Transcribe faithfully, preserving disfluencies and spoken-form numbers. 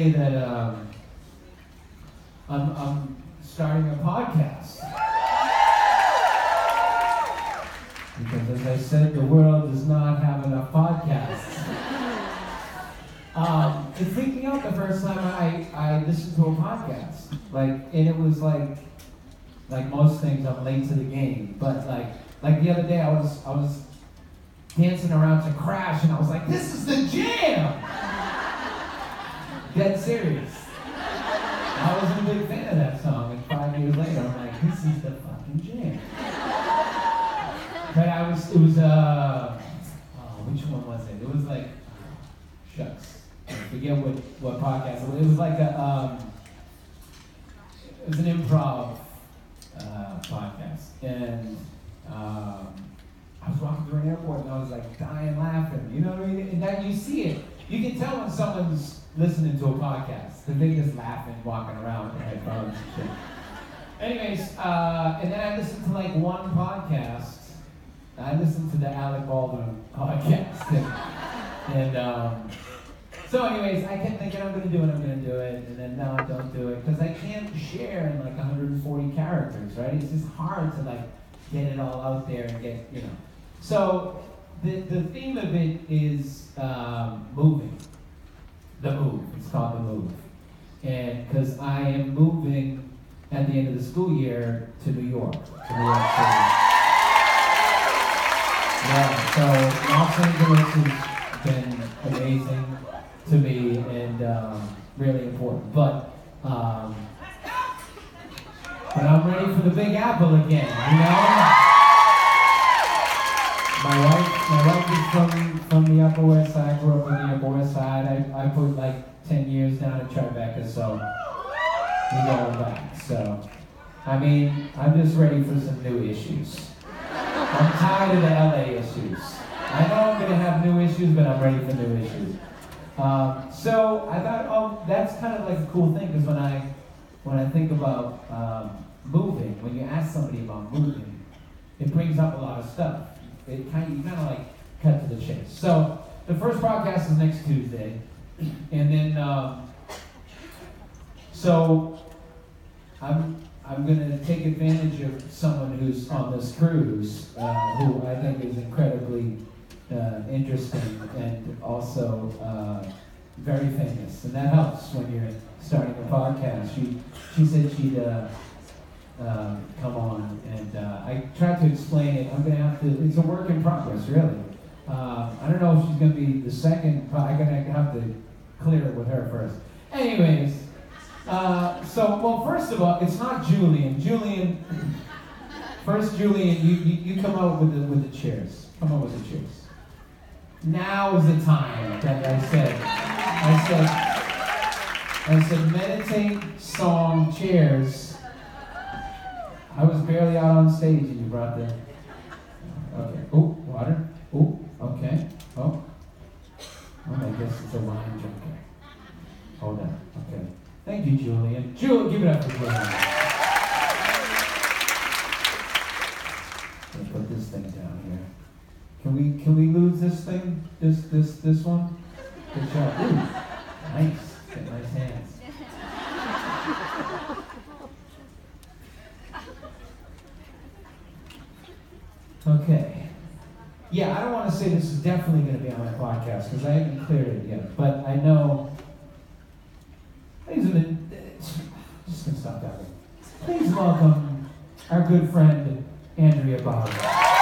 say that um, I'm, I'm starting a podcast. Because as I said, the world does not have enough podcasts. Um, it freaked me out the first time I, I listened to a podcast. Like, and it was like, like most things, I'm late to the game. But like, like the other day, I was, I was dancing around to Crash, and I was like, "This is the jam!" Dead serious. I wasn't a big fan of that song, and five years later, I'm like, "This is the fucking jam." But I was, it was, uh, oh, which one was it? It was like, shucks, I forget what, what podcast it was. It was like a, um, it was an improv uh, podcast, and um, I was walking through an airport and I was like dying laughing, you know what I mean? And that you see it, you can tell when someone's listening to a podcast, that they just laughing, walking around with their headphones and shit. Anyways, uh, and then I listened to like one podcast. I listened to the Alec Baldwin podcast, and, and um, so anyways, I kept thinking I'm gonna do it, I'm gonna do it, and then no, don't do it, because I can't share in like one hundred forty characters, right? It's just hard to like get it all out there and get, you know. So the the theme of it is um, moving, the move. It's called the move, and because I am moving at the end of the school year to New York, to New York City. Yeah, so Los Angeles has been amazing to me and um, really important. But um, but I'm ready for the Big Apple again, you know? My wife, my wife is from, from the Upper West Side. I grew up on the Upper West Side. I, I put like ten years down in Tribeca, so we going back. So, I mean, I'm just ready for some new issues. I'm tired of the L A issues. I know I'm going to have new issues, but I'm ready for new issues. Um, so I thought, oh, that's kind of like a cool thing, because when I when I think about um, moving, when you ask somebody about moving, it brings up a lot of stuff. It kind of, you kind of like cut to the chase. So the first podcast is next Tuesday, and then um, so I'm. I'm going to take advantage of someone who's on this cruise, uh, who I think is incredibly uh, interesting and also uh, very famous. And that helps when you're starting a podcast. She she said she'd uh, uh, come on, and uh, I tried to explain it. I'm going to have to, it's a work in progress, really. Uh, I don't know if she's going to be the second, I'm going to have to clear it with her first. Anyways. Uh, so, well, first of all, it's not Julian. Julian, first, Julian, you, you, you come out with the with the chairs. Come out with the chairs. Now is the time that I said, I said, I said, meditate, song, chairs. I was barely out on stage and you brought the. Okay. Oh, water. Oh, okay. Oh. Oh, I guess it's a wine drinker. Hold on. Okay. Thank you, Julian. Julian, give it up for Julian. Let's put this thing down here. Can we can we lose this thing? This this this one? Good job. Ooh, nice. Got nice hands. Okay. Yeah, I don't want to say this is definitely going to be on my podcast because I haven't cleared it yet, but I know. Ladies and gentlemen, just gonna stop that. Please welcome our good friend Andrea Bauer.